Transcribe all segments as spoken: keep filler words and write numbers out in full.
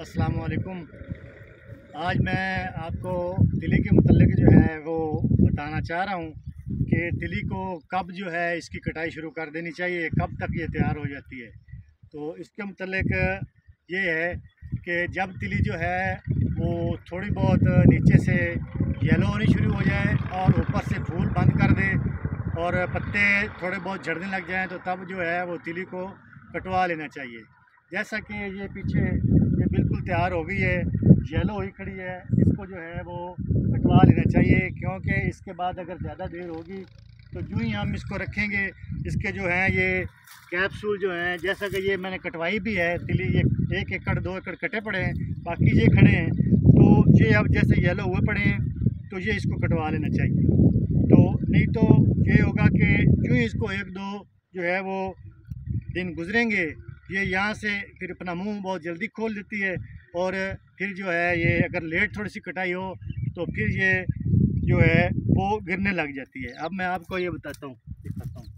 अस्सलाम वालेकुम। आज मैं आपको तिली के मुतल्लिक़ जो है वो बताना चाह रहा हूँ कि तिली को कब जो है इसकी कटाई शुरू कर देनी चाहिए, कब तक ये तैयार हो जाती है। तो इसके मुतल्लिक़ ये है कि जब तिली जो है वो थोड़ी बहुत नीचे से येलो होनी शुरू हो जाए और ऊपर से फूल बंद कर दे और पत्ते थोड़े बहुत झड़ने लग जाएँ, तो तब जो है वो तिली को कटवा लेना चाहिए। जैसा कि ये पीछे ये बिल्कुल तैयार हो गई है, येलो हुई खड़ी है, इसको जो है वो कटवा लेना चाहिए, क्योंकि इसके बाद अगर ज़्यादा देर होगी तो जो ही हम इसको रखेंगे इसके जो हैं ये कैप्सूल जो हैं, जैसा कि ये मैंने कटवाई भी है तिली, ये एक एकड़ दो एकड़ कटे पड़े हैं, बाकी ये खड़े हैं, तो ये अब जैसे येलो हुए पड़े हैं तो ये इसको कटवा लेना चाहिए। तो नहीं तो ये होगा कि जो ही इसको एक दो जो है वो दिन गुजरेंगे, ये यहाँ से फिर अपना मुंह बहुत जल्दी खोल देती है और फिर जो है ये अगर लेट थोड़ी सी कटाई हो तो फिर ये जो है वो गिरने लग जाती है। अब मैं आपको ये बताता हूँ दिखाता हूँ,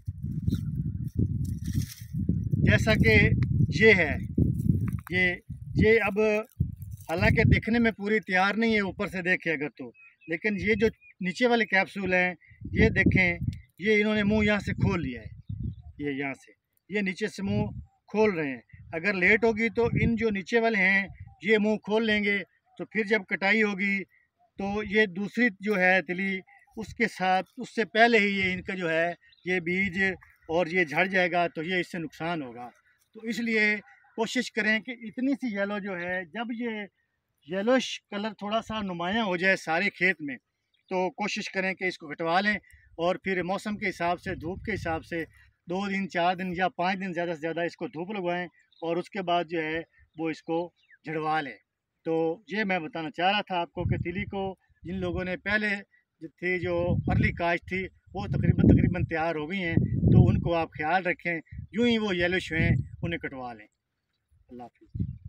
जैसा कि ये है, ये ये अब हालांकि देखने में पूरी तैयार नहीं है ऊपर से देखे अगर तो, लेकिन ये जो नीचे वाले कैप्सूल हैं ये देखें, ये इन्होंने मुंह यहाँ से खोल लिया है, ये यहाँ से ये नीचे से मुंह खोल रहे हैं। अगर लेट होगी तो इन जो नीचे वाले हैं ये मुंह खोल लेंगे, तो फिर जब कटाई होगी तो ये दूसरी जो है तिली उसके साथ उससे पहले ही ये इनका जो है ये बीज और ये झड़ जाएगा, तो ये इससे नुकसान होगा। तो इसलिए कोशिश करें कि इतनी सी येलो जो है, जब ये येलोश कलर थोड़ा सा नुमायाँ हो जाए सारे खेत में, तो कोशिश करें कि इसको कटवा लें और फिर मौसम के हिसाब से, धूप के हिसाब से दो दिन चार दिन या पाँच दिन ज़्यादा से ज़्यादा इसको धूप लगवाएं और उसके बाद जो है वो इसको झड़वा लें। तो ये मैं बताना चाह रहा था आपको कि तिली को जिन लोगों ने पहले जो थी जो अर्ली काश्त थी वो तकरीबन तकरीबन तैयार हो गई हैं, तो उनको आप ख्याल रखें, यूँ ही वो येलोश हैं उन्हें कटवा लें। अल्लाह हाफ़िज़।